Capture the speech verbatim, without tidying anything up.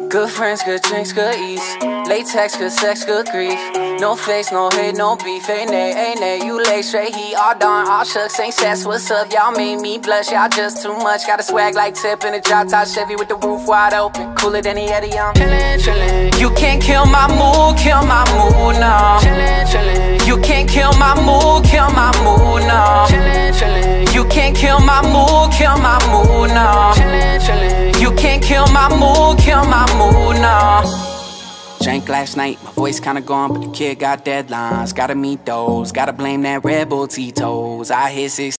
Good friends, good drinks, good eats. Latex, good sex, good grief. No face, no hate, no beef. Ain't they, ain't they, you lay straight heat. All darn, all shucks, ain't sass, what's up? Y'all made me blush, y'all just too much. Got a swag like Tip in a drop top Chevy with the roof wide open. Cooler than the Eddie, I'm chillin', chillin'. You can't kill my mood, kill my mood, no. Chillin', chillin'. You can't kill my mood, kill my mood, no. Chillin', chillin'. You can't kill my mood, kill my mood, no. Chillin', chillin'. You can't kill my mood, kill my mood, no. Drank last night, my voice kinda gone, but the kid got deadlines. Gotta meet those, gotta blame that Red Bull Tito's. I hit six